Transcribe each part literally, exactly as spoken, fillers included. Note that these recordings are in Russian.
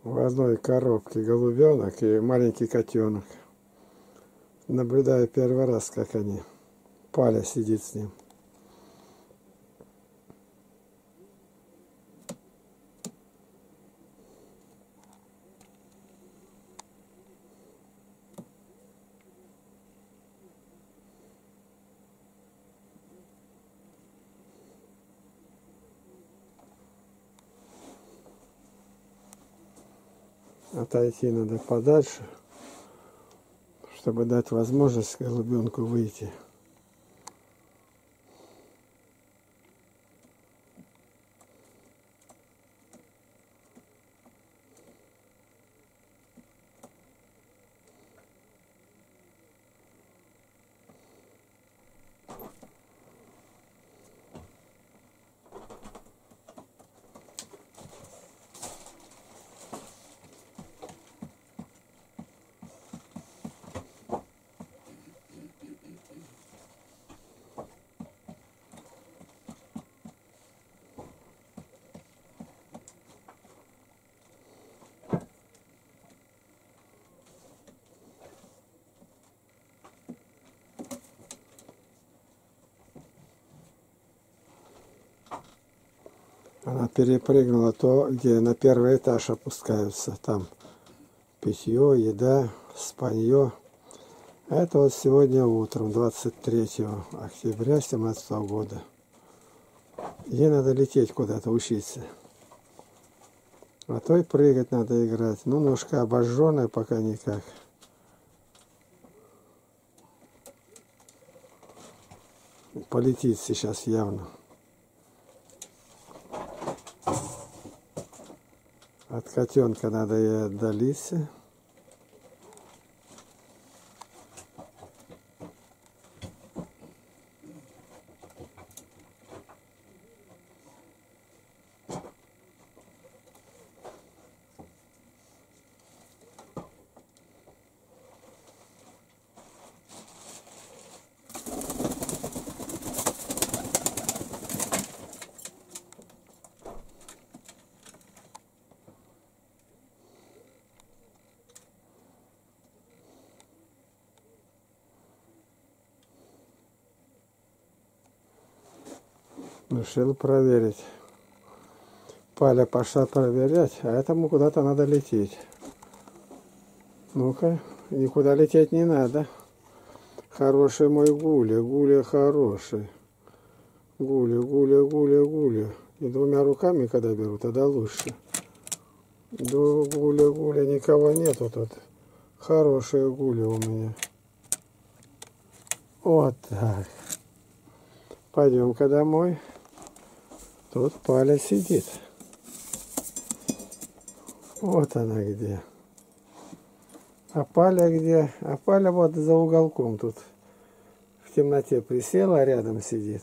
В одной коробке голубенок и маленький котенок. Наблюдаю первый раз, как они. Паля сидит с ним. Отойти надо подальше, чтобы дать возможность голубенку выйти. Она перепрыгнула то, где на первый этаж опускаются. Там питье, еда, спанье. Это вот сегодня утром, двадцать третьего октября семнадцатого года. Ей надо лететь куда-то, учиться. А то и прыгать надо, играть. Ну, ножка обожженная пока никак. Полетит сейчас явно. От котенка надо ей отдалиться. Решил проверить. Паля пошла проверять, а этому куда-то надо лететь. Ну-ка, никуда лететь не надо. Хороший мой Гуля, Гуля хороший. Гуля, Гуля, Гуля, Гуля. И двумя руками, когда беру, тогда лучше. Да, Гуля, Гуля, никого нету тут. Хорошая Гуля у меня. Вот так. Пойдем-ка домой. Тут Паля сидит. Вот она где. А Паля где? А Паля вот за уголком тут. В темноте присела, а рядом сидит.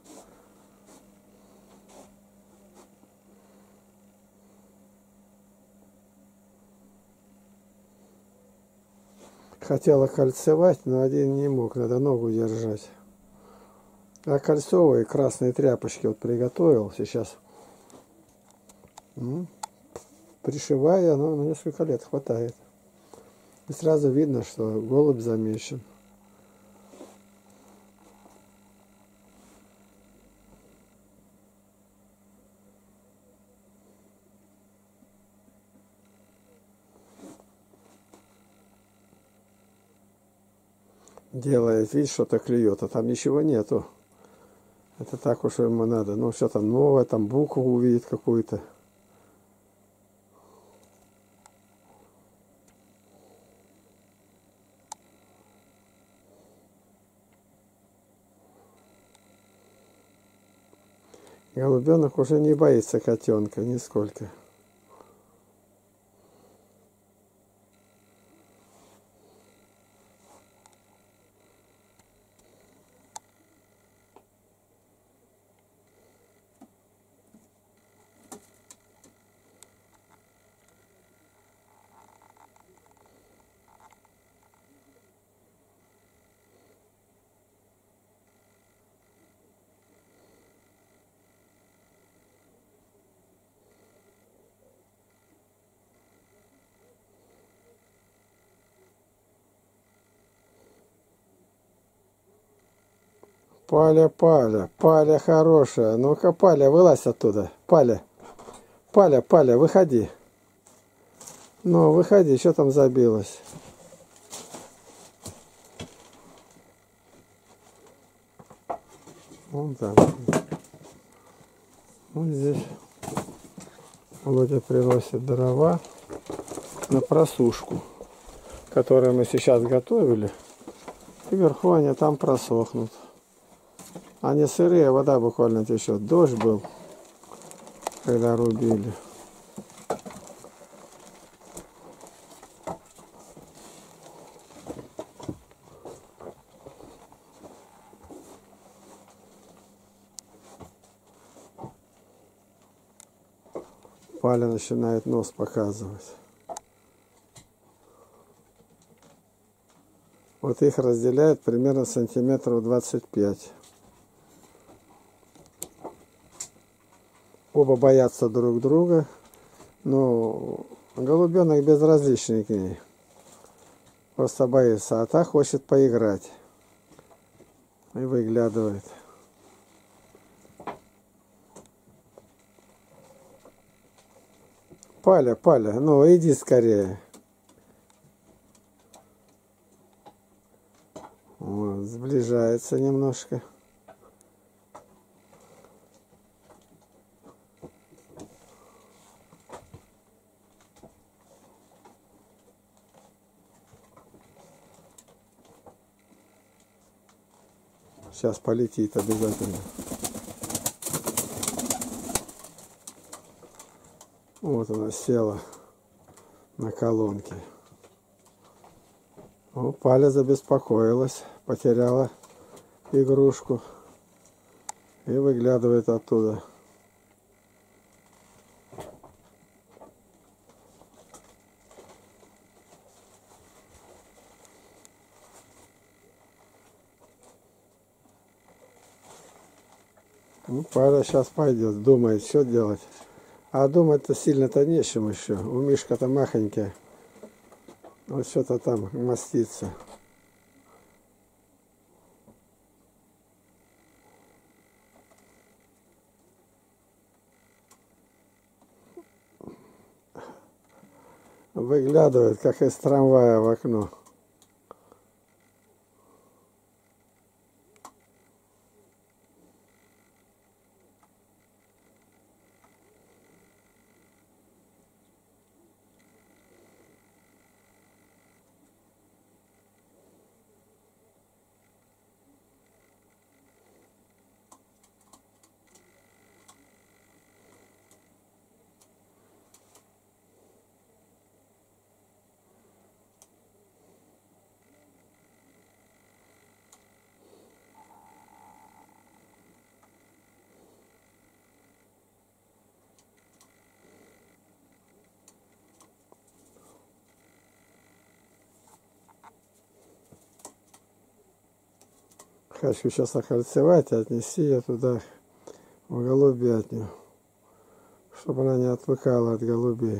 Хотела кольцевать, но один не мог, надо ногу держать. А кольцовые красные тряпочки вот приготовил сейчас. Пришиваю, оно на несколько лет хватает. И сразу видно, что голубь замечен. Делает вид, что-то клюет, а там ничего нету. Это так уж ему надо. Ну, что-то новое, там букву увидит какую-то. Голубенок уже не боится котенка нисколько. Паля, Паля, Паля хорошая. Ну-ка, Паля, вылазь оттуда. Паля, Паля, Паля, выходи. Ну, выходи, что там забилось? Вон там. Вот здесь Володя приносит дрова на просушку, которые мы сейчас готовили. И вверху они там просохнут. Они сырые, вода буквально течет. Дождь был, когда рубили. Паля начинает нос показывать. Вот их разделяет примерно сантиметров двадцать пять. Оба боятся друг друга, но голубенок безразличный к ней. Просто боится, а та хочет поиграть. И выглядывает. Паля, Паля, ну иди скорее. Вот, сближается немножко. Сейчас полетит обязательно. Вот она села на колонке. О, Паля забеспокоилась, потеряла игрушку и выглядывает оттуда. Ну, Паля сейчас пойдет, думает, что делать. А думать-то сильно-то нечем еще. У Мишка-то махонькая. Вот что-то там мастится. Выглядывает, как из трамвая в окно. Хочу сейчас окольцевать и отнести ее туда, в голубятню, чтобы она не отвыкала от голубей.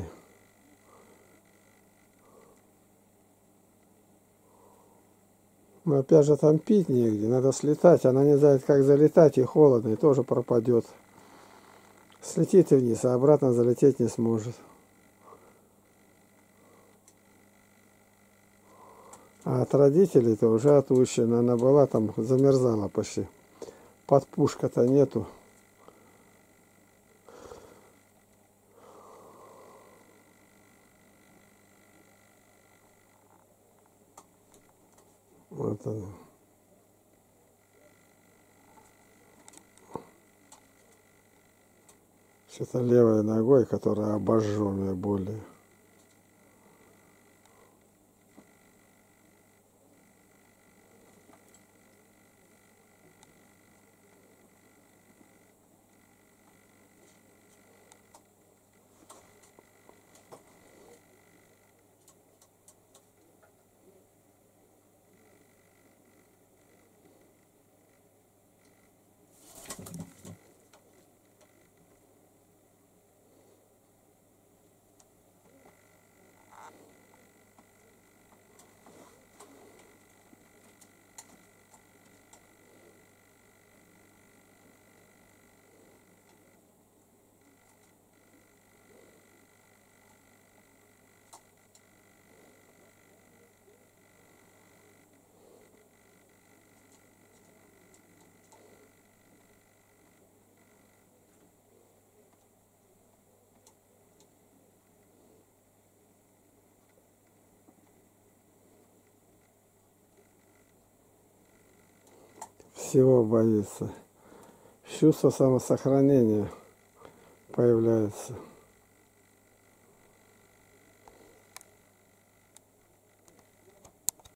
Но опять же там пить негде, надо слетать, она не знает, как залетать, и холодно, и тоже пропадет. Слетит и вниз, а обратно залететь не сможет. А от родителей-то уже отучена, она была там, замерзала почти. Подпушка-то нету. Вот она. Что-то левой ногой, которая обожженная более. всего боится. Чувство самосохранения появляется.